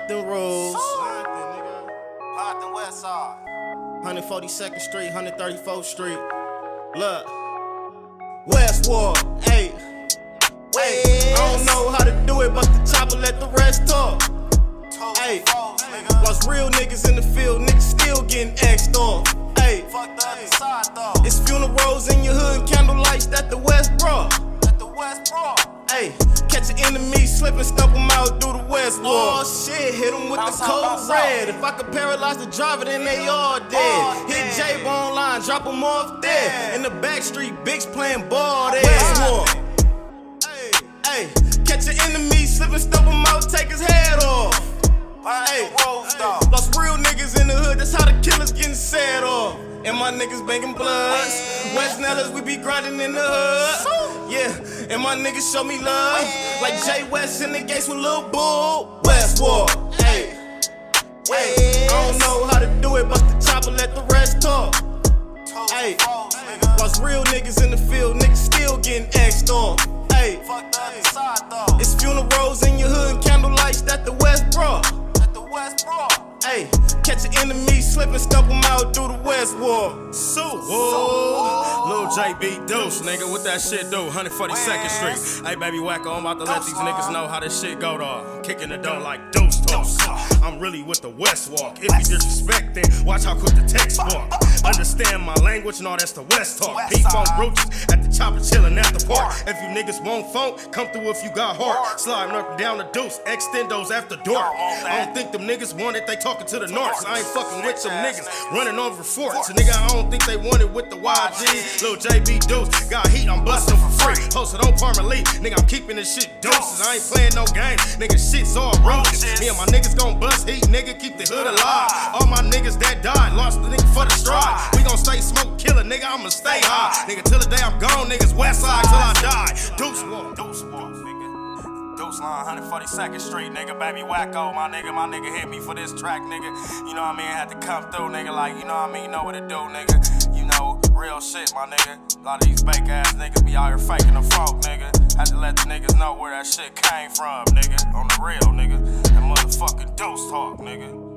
Compton Roads. Compton West Side. 142nd Street, 134th Street. Look. Westward, ayy. I don't know how to do it, but the chopper let the rest talk. Ayy. Lost real niggas in the field, niggas still getting X'd off. Ayy. Fuck the other side though. It's funerals in your hood, candle lights that the West brought. At the West Bro. Ayy, catch an enemy, slip and stump him out through the West Wall. Oh shit, hit him with the cold red. If I could paralyze the driver, then they all dead. Hit J-Bone line, drop him off there. In the back street, Bigs playing ball there. West Wall. Ayy, catch an enemy, slip and stump him out, take his head off. Ayy, lost real niggas in the hood, that's how the killers getting set off. And my niggas banging bloods. West Nellas, we be grinding in the hood. Yeah, and my niggas show me love. Like Jay West in the gates with Lil Bull. Westward, ayy. I don't know how to do it, but the chopper let the rest talk. Ayy, lost real niggas in the field, niggas still getting X'd off. Ayy, it's funerals in your hood, candle lights that the West brought. Ayy, catch an enemy, slip and stump him out through the West Wall. Lil JB Deuce, nigga, what that shit do? 142nd Street. Hey, baby Wacko, I'm about to let these niggas know how this shit go, dawg. Kicking the door like Deuce Toast. I'm really with the West Walk. If you disrespect, then watch how quick the text walk. Understand my language, no, that's the West talk. P-Funk roaches at the chopper chillin' at the park. If you niggas won't funk, come through if you got heart. Sliding up and down the Deuce, extendos after dark. I don't think them niggas want it, they talking to the north. I ain't fucking with them niggas running over forts. A nigga, I don't think they want it with the YG. Lil JB Deuce, got heat, I'm bustin' for free. Posted on Parmalee, nigga, I'm keeping this shit doses. I ain't playing no game, nigga, shit's all roaches. Me and my niggas gon' bust heat, nigga, keep the hood alive. All my niggas that died, lost the nigga for the stride. We gon' stay smoke killer, nigga, I'ma stay high. Nigga, till the day I'm gone, niggas west side till I die. Deuce walk, nigga. Deuce line, 142nd Street, nigga, baby Wacko, my nigga hit me for this track, nigga. You know what I mean? Had to come through, nigga, like, you know what I mean? You know what it do, nigga. You know, real shit, my nigga. A lot of these fake ass niggas be out here faking the folk, nigga. Had to let the niggas know where that shit came from, nigga. On the real, nigga. That motherfucking Deuce talk, nigga.